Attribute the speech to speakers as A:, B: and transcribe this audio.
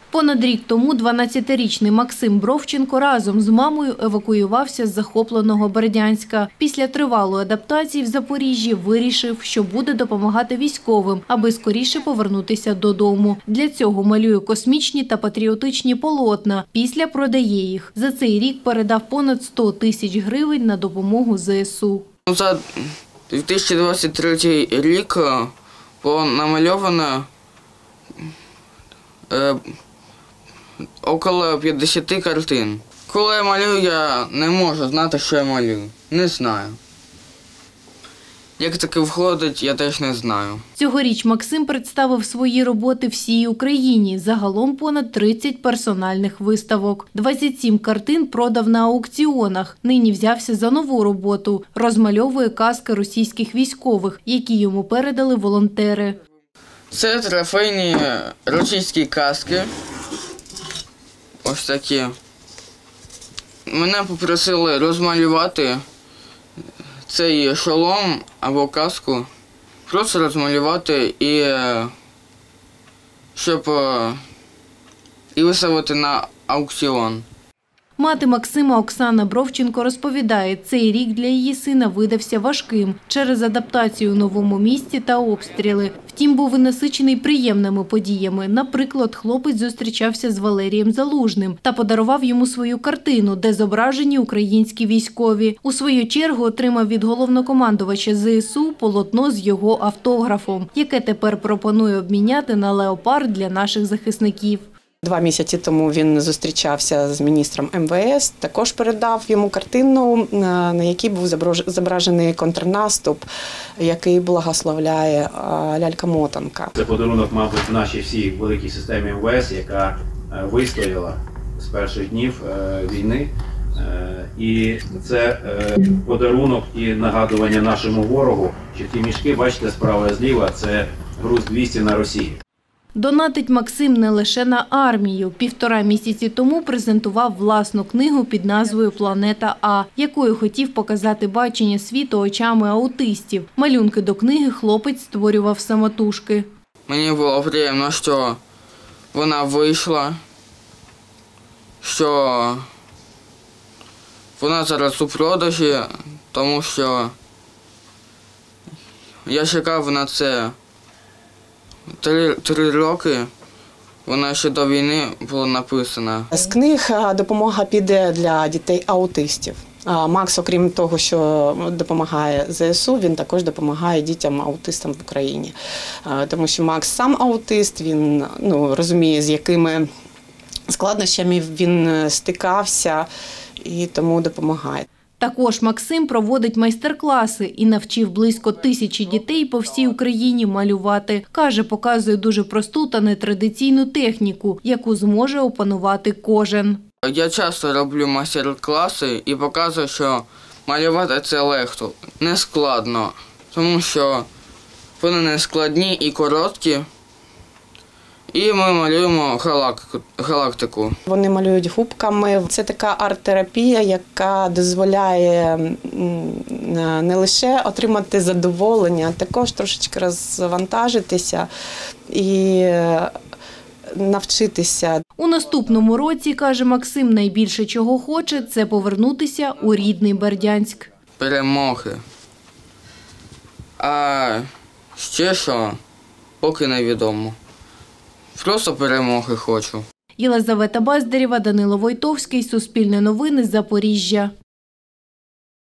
A: Понад рік тому 12-річний Максим Бровченко разом з мамою евакуювався з захопленого Бердянська. Після тривалої адаптації в Запоріжжі вирішив, що буде допомагати військовим, аби скоріше повернутися додому. Для цього малює космічні та патріотичні полотна. Після продає їх. За цей рік передав понад 100 тисяч гривень на допомогу ЗСУ.
B: За 2023 рік було намальовано около 50 картин. Коли я малюю, я не можу знати, що я малюю. Не знаю. Як таке входить, я теж не знаю.
A: Цьогоріч Максим представив свої роботи всій Україні. Загалом понад 30 персональних виставок. 27 картин продав на аукціонах. Нині взявся за нову роботу. Розмальовує каски російських військових, які йому передали волонтери.
B: Це трофейні російські каски. Ось такі. Мене попросили розмалювати цей шолом або каску. Просто розмалювати щоб виставити на аукціон.
A: Мати Максима Оксана Бровченко розповідає, цей рік для її сина видався важким через адаптацію у новому місті та обстріли. Втім, був і насичений приємними подіями. Наприклад, хлопець зустрічався з Валерієм Залужним та подарував йому свою картину, де зображені українські військові. У свою чергу отримав від головнокомандувача ЗСУ полотно з його автографом, яке тепер пропонує обміняти на леопард для наших захисників.
C: 2 місяці тому він зустрічався з міністром МВС, також передав йому картину, на якій був зображений контрнаступ, який благословляє лялька-мотанка.
D: Це подарунок, мабуть, нашій всій великій системі МВС, яка вистояла з перших днів війни. І це подарунок і нагадування нашому ворогу, що ті мішки, бачите, справа і зліва, це груз 200 на Росії.
A: Донатить Максим не лише на армію. 1,5 місяці тому презентував власну книгу під назвою «Планета А», якою хотів показати бачення світу очами аутистів. Малюнки до книги хлопець створював самотужки.
B: Мені було приємно, що вона вийшла, що вона зараз у продажі, тому що я чекав на це 3 роки, вона ще до війни була написана.
C: З книг допомога піде для дітей-аутистів. Макс, окрім того, що допомагає ЗСУ, він також допомагає дітям-аутистам в Україні. Тому що Макс сам аутист, він розуміє, з якими складнощами він стикався і тому допомагає.
A: Також Максим проводить майстер-класи і навчив близько 1000 дітей по всій Україні малювати. Каже, показує дуже просту та нетрадиційну техніку, яку зможе опанувати кожен.
B: Я часто роблю майстер-класи і показую, що малювати це легко, не складно, тому що вони не складні і короткі. І ми малюємо галактику.
C: Вони малюють губками. Це така арт-терапія, яка дозволяє не лише отримати задоволення, а також трошечки розвантажитися і навчитися.
A: У наступному році, каже Максим, найбільше чого хоче – це повернутися у рідний Бердянськ.
B: Перемоги. А ще що, поки невідомо. Просто перемоги хочу.
A: Єлизавета Баздарєва, Данило Войтовський, Суспільне новини, Запоріжжя.